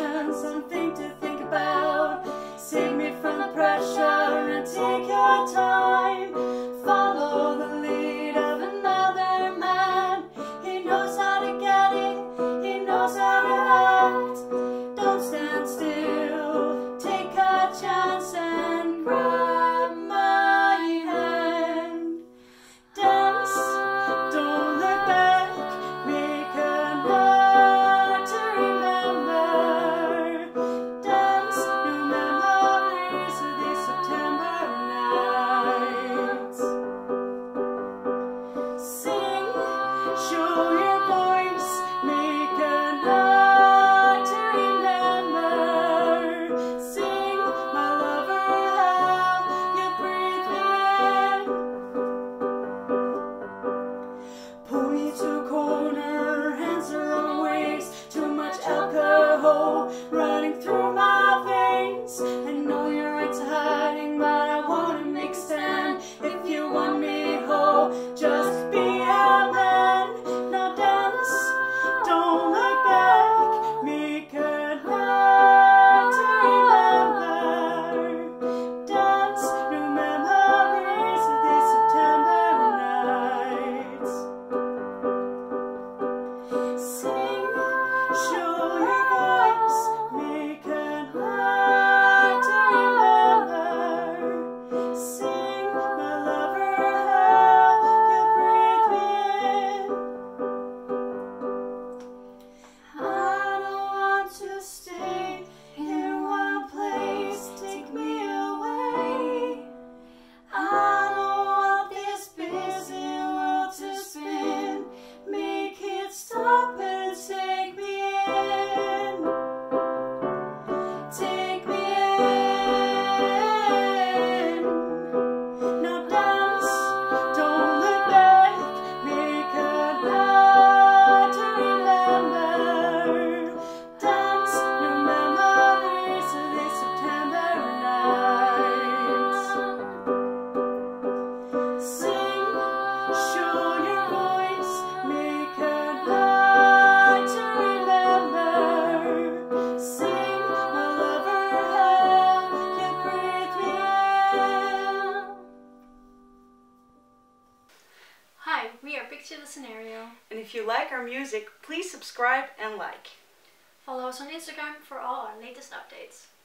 emotions, something to think about. Save me from the pressure and take your time. Follow the lead of another man. He knows how to get it, he knows how to act. Don't stand still, take a chance and grab my hand. Dance, don't look back, make a night to remember. Dance, new memories of these September nights. Sing, show your voice, make a night to remember. Sing, my lover, how you breathe me in. Pull me to a corner, hands around waist. Too much alcohol running through my veins. I know your rights are hiding, but I wanna make stand. If you want me whole, just be a man. Now dance, don't look back, make a night to remember. Dance, new memories of these September nights. Sing, show your voice, make a night to remember. Sing, my lover, how you breathe me in. I don't want to stay in one place, take me away. I don't want this busy world to spin, make it stop and take me in. Take me in. Now dance, don't look back, make a night to remember. Dance, new memories of these September nights. Sing, show your voice, make a night to remember. Sing, my lover, how you breathe me in. Hi, we are Picture the Scenario. And if you like our music, please subscribe and like. Follow us on Instagram for all our latest updates.